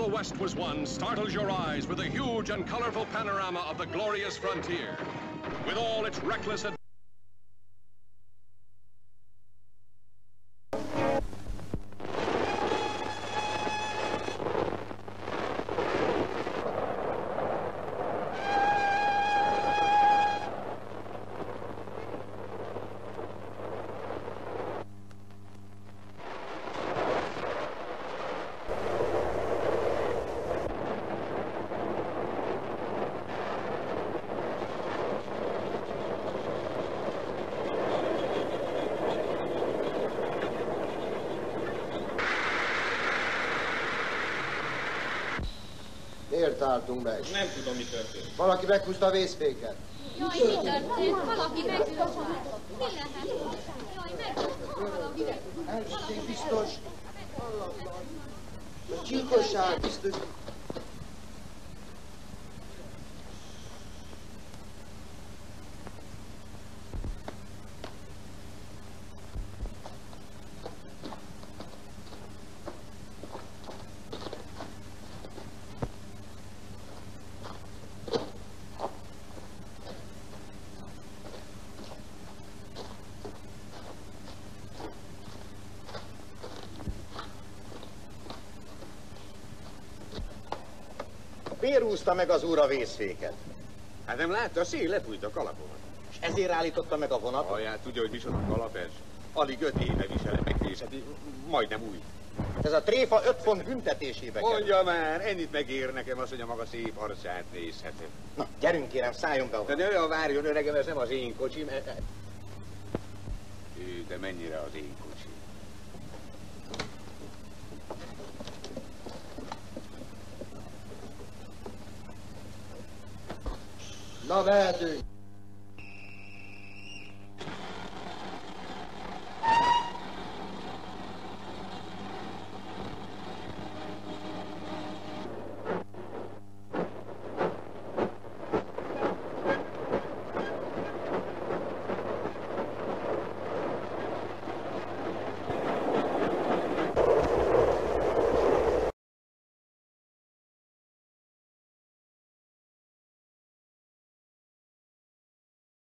the West was won startles your eyes with a huge and colorful panorama of the glorious frontier. With all its reckless adventure. Miért álltunk meg? Nem tudom, mi történt. Valaki meghúzta a vészféket. Jaj, mi történt? Valaki megült. Mi lehet? Jaj, megült valaki. Elsőség biztos. A gyilkosság biztos. Miért úszta meg az úr a vészféket? Hát nem látta, a szél lepújt a kalapomat. És ezért állította meg a vonatot? Alját tudja, hogy micsoda kalap ez. Alig 5 éve viselem, megvészeti, majdnem új. Ez a tréfa 5 font büntetésébe kerül. Mondja már, ennyit megér nekem az, hogy a maga szép arcát nézhetem. Na, gyerünk kérem, szálljunk be. De ne várjon, öregem, ez nem az én kocsim. De mennyire az én kocsim? Na, mehetünk.